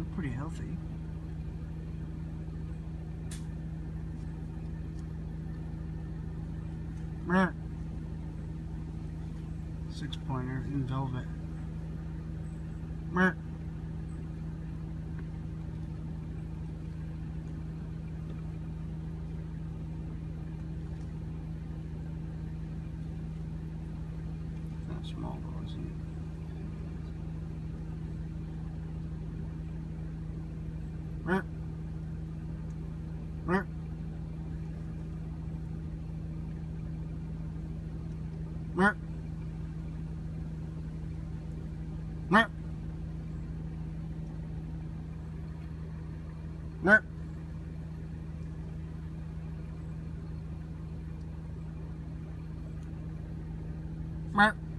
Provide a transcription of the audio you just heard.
pretty healthy. Mer. 6-pointer in velvet. Mer. Not small though, isn't it? Mer. Mer. Mer. Mer. Mer. Mer.